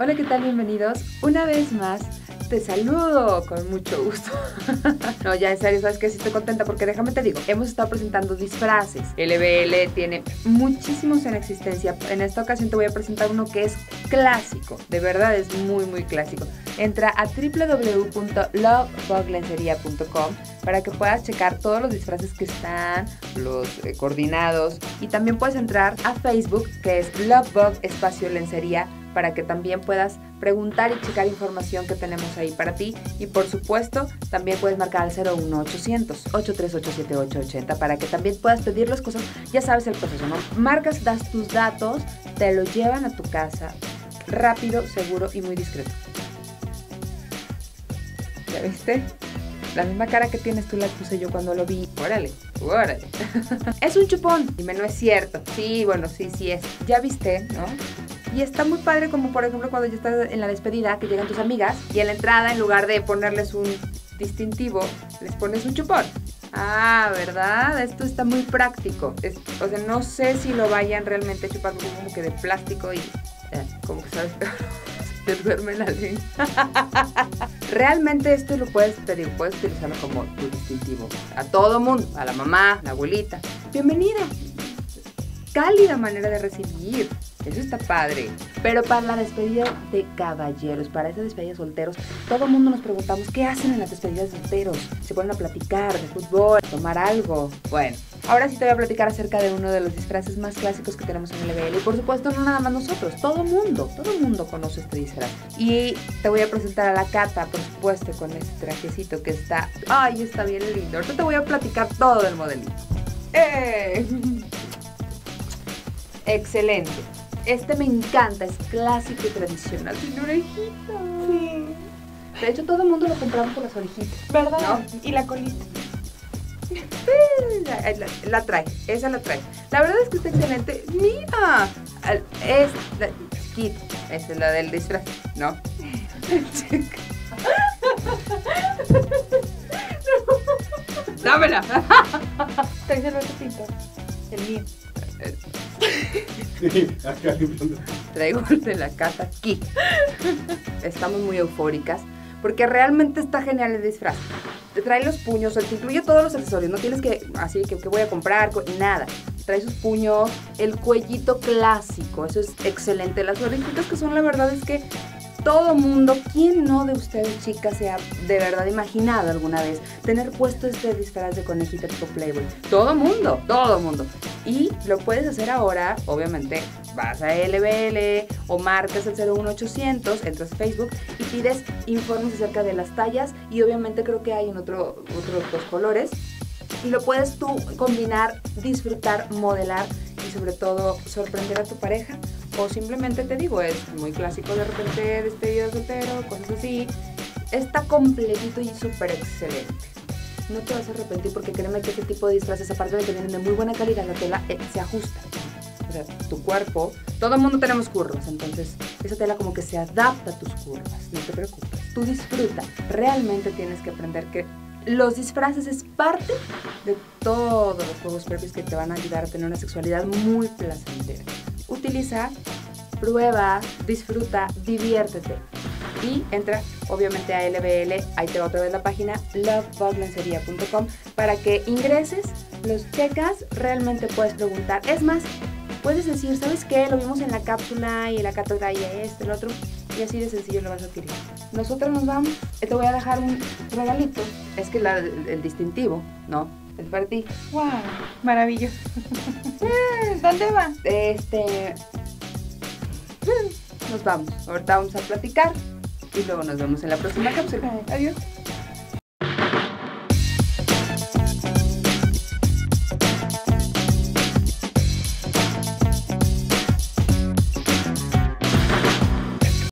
Hola, ¿qué tal? Bienvenidos. Una vez más, te saludo con mucho gusto. No, ya en serio, ¿sabes qué? Sí estoy contenta porque déjame te digo, hemos estado presentando disfraces. LBL tiene muchísimos en existencia. En esta ocasión te voy a presentar uno que es clásico. De verdad es muy, muy clásico. Entra a www.lovebuglenceria.com para que puedas checar todos los disfraces que están, los coordinados. Y también puedes entrar a Facebook, que es Lovebug Espacio Lencería, para que también puedas preguntar y checar información que tenemos ahí para ti. Y por supuesto, también puedes marcar al 01800-838-7880 para que también puedas pedir las cosas. Ya sabes el proceso, ¿no? Marcas, das tus datos, te lo llevan a tu casa, rápido, seguro y muy discreto. ¿Ya viste? La misma cara que tienes tú la puse yo cuando lo vi. Órale, órale. Es un chupón. Dime, no es cierto. Sí, bueno, sí es. Ya viste, ¿no? Y está muy padre, como por ejemplo cuando ya estás en la despedida, que llegan tus amigas y en la entrada, en lugar de ponerles un distintivo, les pones un chupón. Ah, ¿verdad? Esto está muy práctico. O sea, no sé si lo vayan realmente chupando como que de plástico y como que sabes, te duerme la lengua. Realmente esto lo puedes utilizarlo como tu distintivo. A todo mundo, a la mamá, a la abuelita. Bienvenida. Cálida manera de recibir. Eso está padre. Pero para la despedida de caballeros, para esa despedida de solteros, todo el mundo nos preguntamos qué hacen en las despedidas de solteros. Se ponen a platicar de fútbol, tomar algo. Bueno, ahora sí te voy a platicar acerca de uno de los disfraces más clásicos que tenemos en LBL. Y por supuesto, no nada más nosotros, todo el mundo conoce este disfraz. Y te voy a presentar a la Cata, por supuesto, con este trajecito que está... ¡Ay, está bien lindo! Ahorita te voy a platicar todo del modelito. Excelente. Este me encanta, es clásico y tradicional. Tiene orejitas. Sí. De hecho, todo el mundo lo compraba por las orejitas. ¿Verdad? ¿No? Y la colita. La trae, esa la trae. La verdad es que está excelente. ¡Mira! Es la chiquita. Esa es la del disfraz, ¿no? ¡Dámela! Traes el otro pintor. El mío. Acá traigo el de la Cata aquí. Estamos muy eufóricas porque realmente está genial el disfraz. Te trae los puños, te incluye todos los accesorios. No tienes que, así que voy a comprar, nada. Trae sus puños, el cuellito clásico, eso es excelente. Las orejitas que son, la verdad es que todo mundo, ¿quién no de ustedes, chicas, se ha de verdad imaginado alguna vez tener puesto este disfraz de conejita tipo Playboy? Todo mundo. Y lo puedes hacer ahora, obviamente, vas a LBL o marcas el 01800, entras a Facebook y pides informes acerca de las tallas y obviamente creo que hay en otros dos colores. Y lo puedes tú combinar, disfrutar, modelar y sobre todo sorprender a tu pareja. O simplemente te digo, es muy clásico de repente despedida de soltero, cosas así. Está completito y súper excelente. No te vas a arrepentir porque créeme que este tipo de disfraces, aparte de que vienen de muy buena calidad, la tela se ajusta. O sea, tu cuerpo, todo el mundo tenemos curvas, entonces esa tela como que se adapta a tus curvas, no te preocupes. Tú disfruta, realmente tienes que aprender que los disfraces es parte de todos los juegos previos que te van a ayudar a tener una sexualidad muy placentera. Utiliza, prueba, disfruta, diviértete. Y entra obviamente a LBL, ahí te va otra vez la página, lovebuglenceria.com, para que ingreses, los checas, realmente puedes preguntar. Es más, puedes decir, ¿sabes qué? Lo vimos en la cápsula y en la cátedra y el otro. Y así de sencillo lo vas a adquirir. Nosotros nos vamos. Te voy a dejar un regalito. Es que el distintivo, ¿no? Es para ti. ¡Wow! Maravilloso. ¿Dónde va? Nos vamos. Ahorita vamos a platicar. Y luego nos vemos en la próxima cápsula. Adiós.